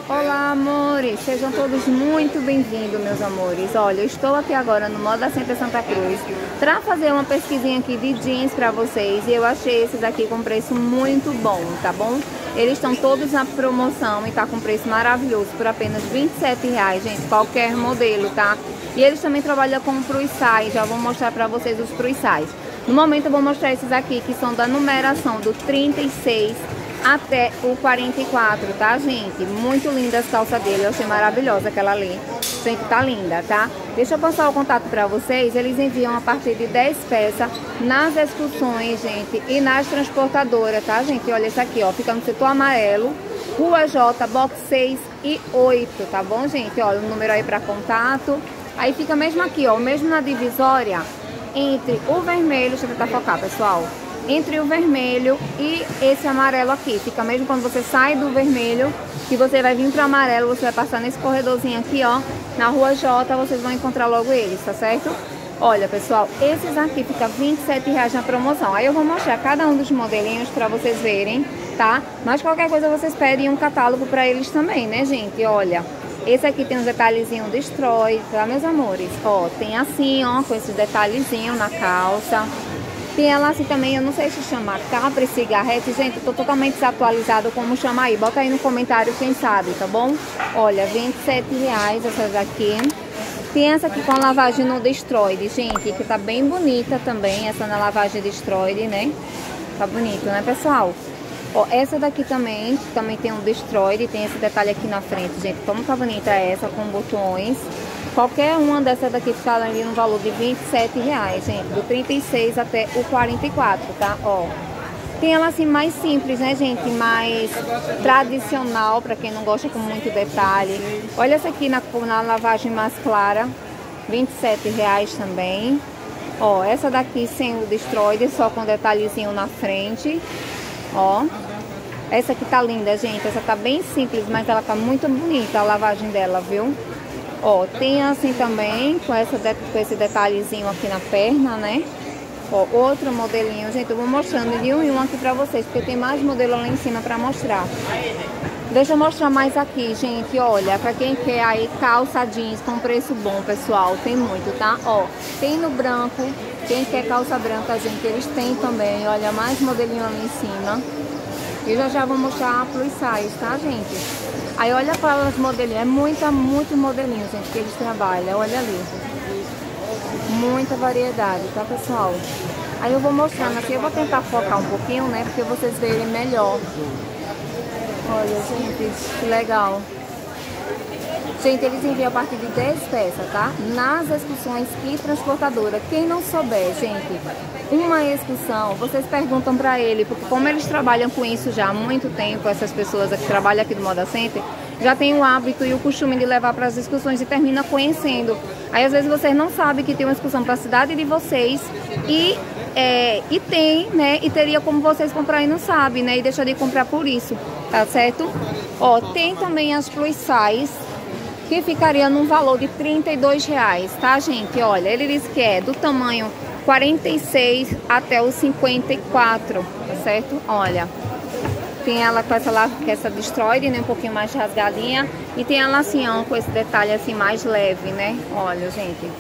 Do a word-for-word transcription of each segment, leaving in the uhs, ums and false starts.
Olá, amores! Sejam todos muito bem-vindos, meus amores. Olha, eu estou aqui agora no Moda Center Santa Cruz para fazer uma pesquisinha aqui de jeans para vocês. E eu achei esses aqui com preço muito bom, tá bom? Eles estão todos na promoção e tá com preço maravilhoso por apenas vinte e sete reais, gente. Qualquer modelo, tá? E eles também trabalham com plus size. Já vou mostrar para vocês os plus size. No momento eu vou mostrar esses aqui que são da numeração do trinta e seis até o quarenta e quatro, tá, gente? Muito linda as calças dele, eu achei maravilhosa aquela ali. Gente, tá linda, tá? Deixa eu passar o contato pra vocês. Eles enviam a partir de dez peças nas excursões, gente, e nas transportadoras, tá, gente? Olha esse aqui, ó, fica no setor amarelo, Rua J, box seis e oito, tá bom, gente? Olha o número aí pra contato. Aí fica mesmo aqui, ó, mesmo na divisória entre o vermelho, deixa eu tentar focar, pessoal. Entre o vermelho e esse amarelo aqui. Fica mesmo quando você sai do vermelho, que você vai vir para o amarelo, você vai passar nesse corredorzinho aqui, ó, na Rua J, vocês vão encontrar logo eles, tá certo? Olha, pessoal, esses aqui fica vinte e sete reais na promoção. Aí eu vou mostrar cada um dos modelinhos para vocês verem, tá? Mas qualquer coisa vocês pedem um catálogo para eles também, né, gente? Olha, esse aqui tem uns detalhezinhos destrói, tá, meus amores? Ó, tem assim, ó, com esses detalhezinhos na calça. Tem ela assim também, eu não sei se chama Capri Cigarrete, gente, eu tô totalmente desatualizado como chama aí. Bota aí no comentário quem sabe, tá bom? Olha, vinte e sete reais essas aqui. Tem essa aqui com a lavagem no Destroyed, gente, que tá bem bonita também, essa na lavagem Destroyed, né? Tá bonito, né, pessoal? Ó, essa daqui também, que também tem um Destroyed, tem esse detalhe aqui na frente, gente, como tá bonita essa, com botões. Qualquer uma dessas daqui fica ali no valor de vinte e sete reais, gente, do trinta e seis até o quarenta e quatro, tá? Ó, tem ela assim mais simples, né, gente, mais tradicional, pra quem não gosta com muito detalhe. Olha essa aqui na, na lavagem mais clara, vinte e sete reais também. Ó, essa daqui sem o Destroyed, só com detalhezinho na frente, ó. Essa aqui tá linda, gente, essa tá bem simples, mas ela tá muito bonita a lavagem dela, viu? Ó, tem assim também, com, essa de, com esse detalhezinho aqui na perna, né? Ó, outro modelinho, gente, eu vou mostrando de um em um aqui pra vocês, porque tem mais modelo lá em cima pra mostrar. Deixa eu mostrar mais aqui, gente, olha, pra quem quer aí calça jeans com preço bom, pessoal, tem muito, tá? Ó, tem no branco, quem quer calça branca, gente, eles têm também, olha, mais modelinho ali em cima. Eu já já vou mostrar a plus size, tá, gente? Aí olha para os modelinhos, é muita, muito modelinho, gente, que eles trabalham, olha ali. Muita variedade, tá, pessoal? Aí eu vou mostrando aqui, eu vou tentar focar um pouquinho, né, porque vocês verem melhor. Olha, gente, que legal. Gente, eles enviam a partir de dez peças, tá? Nas excursões e transportadora. Quem não souber, gente, uma excursão, vocês perguntam pra ele, porque como eles trabalham com isso já há muito tempo, essas pessoas que trabalham aqui do Moda Center, já tem o hábito e o costume de levar para as excursões e termina conhecendo. Aí às vezes vocês não sabem que tem uma excursão para a cidade de vocês e, é, e tem, né? E teria como vocês comprar e não sabem, né? E deixa de comprar por isso, tá certo? Ó, tem também as plus size, que ficaria num valor de trinta e dois reais, tá, gente? Olha, ele diz que é do tamanho quarenta e seis até o cinquenta e quatro, tá certo? Olha, tem ela com essa, com essa Destroyed, né, um pouquinho mais rasgadinha, e tem ela assim, ó, com esse detalhe assim mais leve, né? Olha, gente.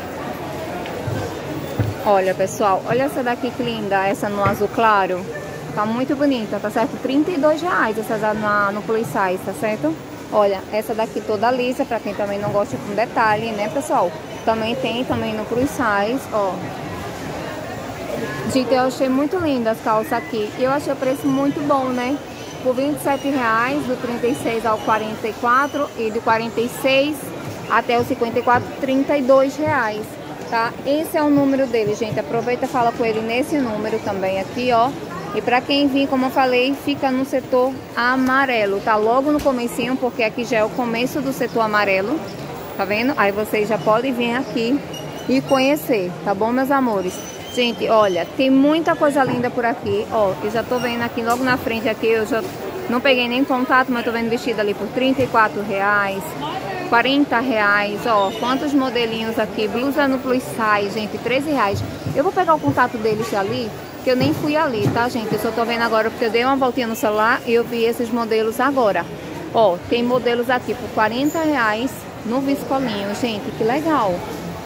Olha, pessoal, olha essa daqui que linda, essa no azul claro. Tá muito bonita, tá certo? trinta e dois reais essas na, no plus size, tá certo? Olha, essa daqui toda lisa, pra quem também não gosta com detalhe, né, pessoal? Também tem também no plus size, ó. Gente, eu achei muito linda as calças aqui. E eu achei o preço muito bom, né? Por vinte e sete reais, do trinta e seis ao quarenta e quatro. E do quarenta e seis até o cinquenta e quatro, trinta e dois reais, tá? Esse é o número dele, gente. Aproveita e fala com ele nesse número também aqui, ó. E pra quem vir, como eu falei, fica no setor amarelo, tá? Logo no comecinho, porque aqui já é o começo do setor amarelo, tá vendo? Aí vocês já podem vir aqui e conhecer, tá bom, meus amores? Gente, olha, tem muita coisa linda por aqui, ó. Eu já tô vendo aqui, logo na frente aqui, eu já não peguei nem contato, mas tô vendo vestido ali por trinta e quatro reais, quarenta reais, ó. Quantos modelinhos aqui, blusa no plus size, gente, treze reais. Eu vou pegar o contato deles ali, que eu nem fui ali, tá, gente? Eu só tô vendo agora porque eu dei uma voltinha no celular e eu vi esses modelos agora. Ó, tem modelos aqui por quarenta reais no viscolinho, gente, que legal.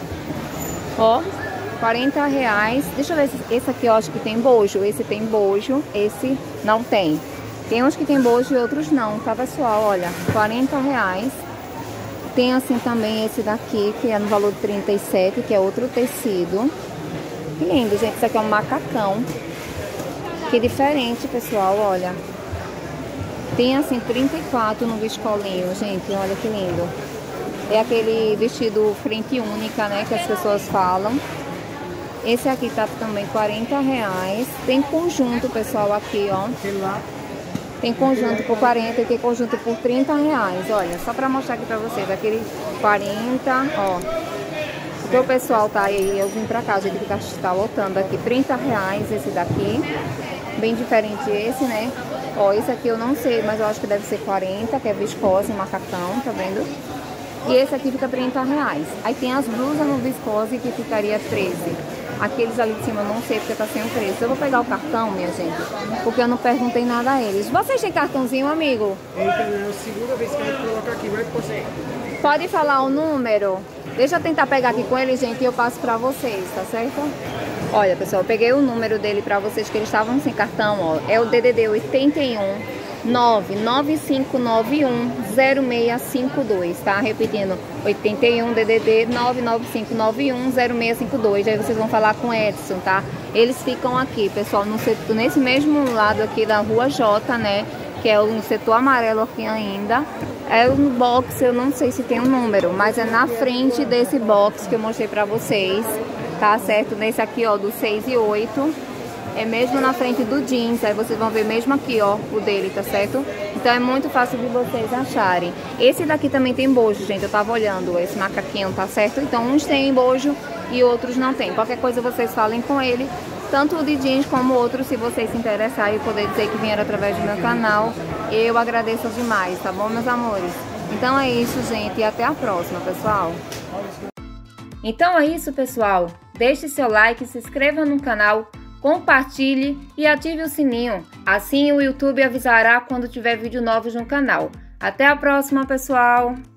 Ó, quarenta reais. Deixa eu ver se esse aqui eu acho que tem bojo. Esse tem bojo, esse não tem. Tem uns que tem bojo e outros não, tá, pessoal? Olha, quarenta reais. Tem assim também esse daqui, que é no valor de trinta e sete, que é outro tecido. Que lindo, gente. Isso aqui é um macacão. Que diferente, pessoal, olha. Tem assim trinta e quatro no viscolinho, gente, olha que lindo. É aquele vestido frente única, né, que as pessoas falam. Esse aqui tá também quarenta reais. Tem conjunto, pessoal, aqui, ó. Tem conjunto por quarenta e tem conjunto por trinta reais. Olha, só pra mostrar aqui pra vocês. Aquele quarenta, ó. Porque o pessoal tá aí, eu vim pra cá, gente, que tá, tá lotando aqui. trinta reais esse daqui. Bem diferente esse, né? Ó, esse aqui eu não sei, mas eu acho que deve ser quarenta, que é viscose, macacão, tá vendo? E esse aqui fica trinta reais. Aí tem as blusas no viscose que ficaria treze. Aqueles ali de cima eu não sei porque tá sem o preço. Eu vou pegar o cartão, minha gente, porque eu não perguntei nada a eles. Vocês têm cartãozinho, amigo? Eita, não, segunda vez que a gente coloca aqui, vai você. Pode falar o número? Deixa eu tentar pegar aqui com ele, gente, e eu passo pra vocês, tá certo? Olha, pessoal, eu peguei o número dele pra vocês, que eles estavam sem cartão, ó. É o D D D oitenta e um, nove nove cinco nove um, zero seis cinco dois, tá? Repetindo, oitenta e um, D D D nove nove cinco nove um, zero seis cinco dois. Aí vocês vão falar com o Edson, tá? Eles ficam aqui, pessoal, no setor, nesse mesmo lado aqui da Rua J, né? Que é o setor amarelo aqui ainda. É um box, eu não sei se tem um número, mas é na frente desse box que eu mostrei pra vocês, tá certo? Nesse aqui, ó, do seis e oito. É mesmo na frente do jeans, aí vocês vão ver mesmo aqui, ó, o dele, tá certo? Então é muito fácil de vocês acharem. Esse daqui também tem bojo, gente, eu tava olhando esse macaquinho, tá certo? Então uns tem bojo e outros não tem. Qualquer coisa vocês falem com ele, tanto o de jeans como o outro, se vocês se interessarem e poder dizer que vieram através do meu canal, eu agradeço demais, tá bom, meus amores? Então é isso, gente, e até a próxima, pessoal. Então é isso, pessoal. Deixe seu like, se inscreva no canal, compartilhe e ative o sininho. Assim o YouTube avisará quando tiver vídeo novos no canal. Até a próxima, pessoal!